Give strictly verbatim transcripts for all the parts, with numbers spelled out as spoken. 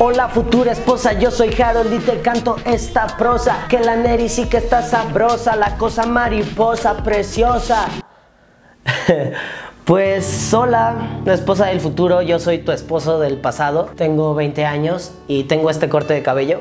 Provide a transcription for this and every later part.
Hola futura esposa, yo soy Harold y te canto esta prosa. Que la Neri sí que está sabrosa, la cosa mariposa preciosa. Pues hola, la esposa del futuro, yo soy tu esposo del pasado. Tengo veinte años y tengo este corte de cabello.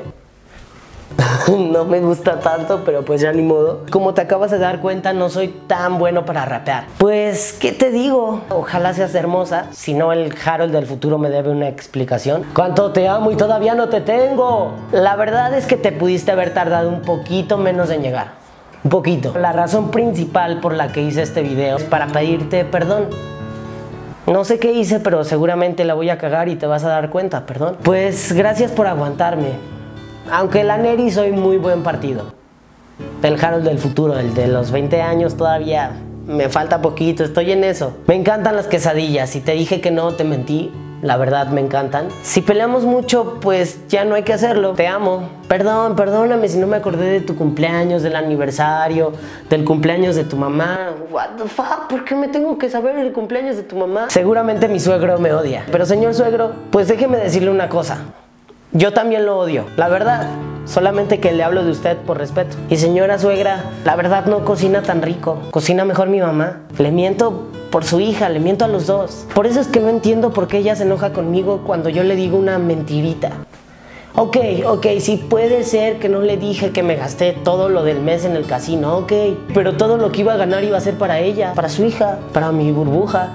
No me gusta tanto, pero pues ya ni modo. Como te acabas de dar cuenta, no soy tan bueno para rapear. Pues, ¿qué te digo? Ojalá seas hermosa, si no el Harold del futuro me debe una explicación. ¿Cuánto te amo y todavía no te tengo? La verdad es que te pudiste haber tardado un poquito menos en llegar. Un poquito. La razón principal por la que hice este video es para pedirte perdón. No sé qué hice, pero seguramente la voy a cagar y te vas a dar cuenta, perdón. Pues gracias por aguantarme. Aunque la Neri soy muy buen partido. El Harold del futuro, el de los veinte años todavía me falta poquito, estoy en eso. Me encantan las quesadillas, si te dije que no te mentí, la verdad me encantan. Si peleamos mucho, pues ya no hay que hacerlo. Te amo. Perdón, perdóname si no me acordé de tu cumpleaños, del aniversario, del cumpleaños de tu mamá. What the fuck, ¿por qué me tengo que saber el cumpleaños de tu mamá? Seguramente mi suegro me odia. Pero señor suegro, pues déjeme decirle una cosa. Yo también lo odio, la verdad, solamente que le hablo de usted por respeto. Y señora suegra, la verdad no cocina tan rico, cocina mejor mi mamá. Le miento por su hija, le miento a los dos. Por eso es que no entiendo por qué ella se enoja conmigo cuando yo le digo una mentirita. Ok, ok, sí puede ser que no le dije que me gasté todo lo del mes en el casino, ok. Pero todo lo que iba a ganar iba a ser para ella, para su hija, para mi burbuja.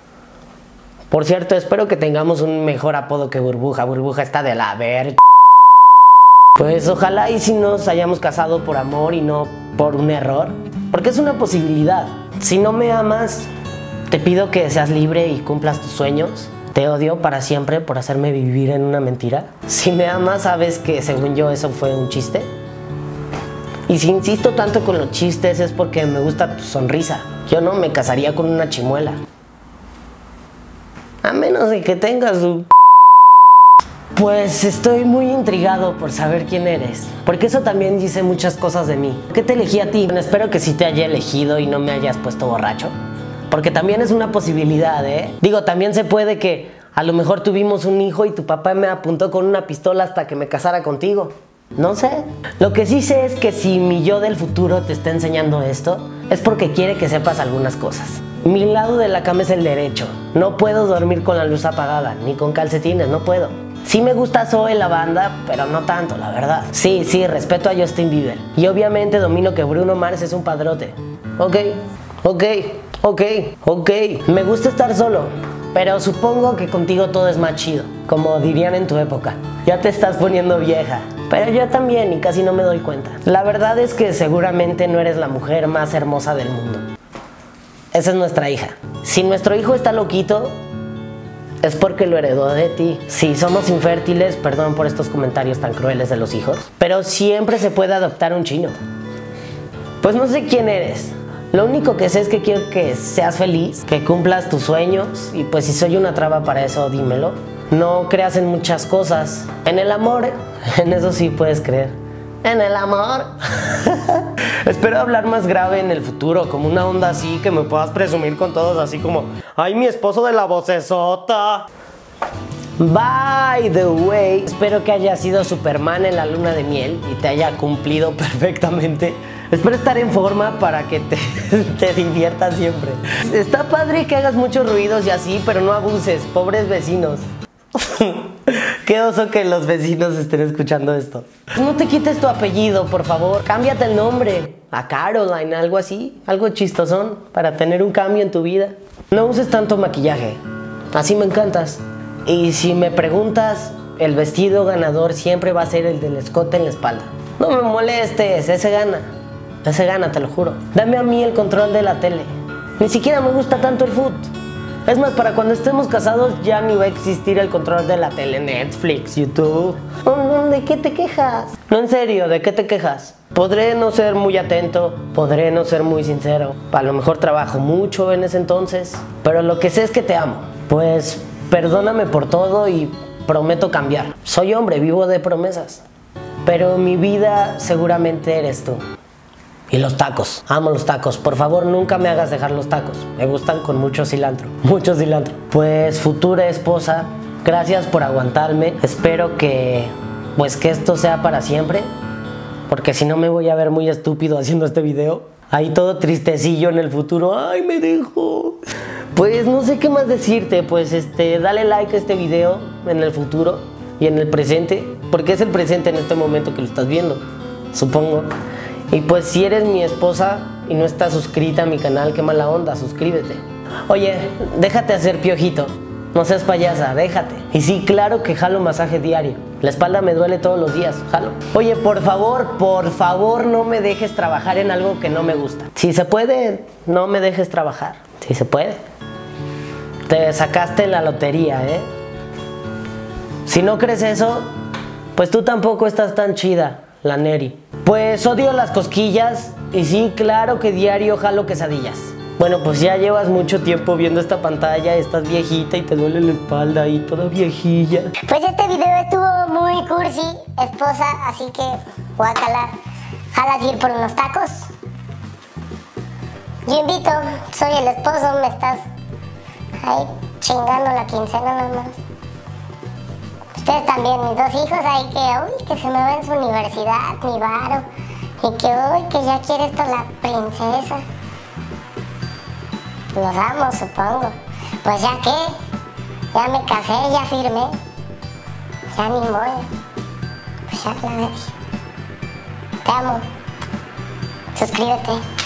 Por cierto, espero que tengamos un mejor apodo que Burbuja. Burbuja está de la verga. Pues ojalá y si nos hayamos casado por amor y no por un error. Porque es una posibilidad. Si no me amas, te pido que seas libre y cumplas tus sueños. Te odio para siempre por hacerme vivir en una mentira. Si me amas, sabes que según yo eso fue un chiste. Y si insisto tanto con los chistes es porque me gusta tu sonrisa. Yo no me casaría con una chimuela. A menos de que tengas su... Pues estoy muy intrigado por saber quién eres. Porque eso también dice muchas cosas de mí. ¿Qué te elegí a ti? Bueno, espero que sí te haya elegido y no me hayas puesto borracho. Porque también es una posibilidad, ¿eh? Digo, también se puede que a lo mejor tuvimos un hijo y tu papá me apuntó con una pistola hasta que me casara contigo. No sé. Lo que sí sé es que si mi yo del futuro te está enseñando esto, es porque quiere que sepas algunas cosas. Mi lado de la cama es el derecho. No puedo dormir con la luz apagada, ni con calcetines, no puedo. Sí me gusta Zoe la banda, pero no tanto, la verdad. Sí, sí, respeto a Justin Bieber. Y obviamente domino que Bruno Mars es un padrote. Ok, ok, ok, ok. Me gusta estar solo, pero supongo que contigo todo es más chido. Como dirían en tu época. Ya te estás poniendo vieja. Pero yo también y casi no me doy cuenta. La verdad es que seguramente no eres la mujer más hermosa del mundo. Esa es nuestra hija. Si nuestro hijo está loquito, es porque lo heredó de ti. Si somos infértiles, perdón por estos comentarios tan crueles de los hijos, pero siempre se puede adoptar un chino. Pues no sé quién eres. Lo único que sé es que quiero que seas feliz, que cumplas tus sueños, y pues si soy una traba para eso, dímelo. No creas en muchas cosas. En el amor, en eso sí puedes creer. En el amor. Espero hablar más grave en el futuro, como una onda así que me puedas presumir con todos, así como ¡ay, mi esposo de la vocesota! By the way, espero que hayas sido Superman en la luna de miel y te haya cumplido perfectamente. Espero estar en forma para que te, te diviertas siempre. Está padre que hagas muchos ruidos y así, pero no abuses, pobres vecinos. Qué oso que los vecinos estén escuchando esto. No te quites tu apellido, por favor. Cámbiate el nombre a Caroline, algo así, algo chistosón para tener un cambio en tu vida. No uses tanto maquillaje, así me encantas. Y si me preguntas, el vestido ganador siempre va a ser el del escote en la espalda. No me molestes, ese gana. Ese gana, te lo juro. Dame a mí el control de la tele. Ni siquiera me gusta tanto el foot. Es más, para cuando estemos casados ya ni va a existir el control de la tele, Netflix, YouTube. No, no, ¿de qué te quejas? No, en serio, ¿de qué te quejas? Podré no ser muy atento, podré no ser muy sincero. A lo mejor trabajo mucho en ese entonces, pero lo que sé es que te amo. Pues perdóname por todo y prometo cambiar. Soy hombre, vivo de promesas. Pero mi vida seguramente eres tú. Y los tacos, amo los tacos. Por favor, nunca me hagas dejar los tacos. Me gustan con mucho cilantro, mucho cilantro. Pues futura esposa, Gracias por aguantarme. Espero que, pues que esto sea para siempre. Porque si no me voy a ver muy estúpido haciendo este video. Ahí todo tristecillo en el futuro. ¡Ay, me dejó! Pues no sé qué más decirte. Pues este, dale like a este video en el futuro y en el presente. Porque es el presente en este momento que lo estás viendo, supongo. Y pues si eres mi esposa y no estás suscrita a mi canal, qué mala onda, suscríbete. Oye, déjate hacer piojito. No seas payasa, déjate. Y sí, claro que jalo masaje diario. La espalda me duele todos los días, jalo. Oye, por favor, por favor, no me dejes trabajar en algo que no me gusta. Si se puede, no me dejes trabajar. Si se puede. Te sacaste la lotería, ¿eh? Si no crees eso, pues tú tampoco estás tan chida, la Neri. Pues odio las cosquillas y sí, claro que diario jalo quesadillas. Bueno, pues ya llevas mucho tiempo viendo esta pantalla, estás viejita y te duele la espalda y toda viejilla. Pues este video estuvo muy cursi, esposa, así que guácala. ¿Jalas ir por unos tacos? Yo invito, soy el esposo, me estás ahí chingando la quincena nada más. Ustedes también, mis dos hijos ahí que, uy, que se me va en su universidad, mi varo. Y que, uy, que ya quiere esto la princesa. Los amo, supongo. Pues ya que, ya me casé, ya firmé. Ya ni modo. Pues ya la ves. Te amo. Suscríbete.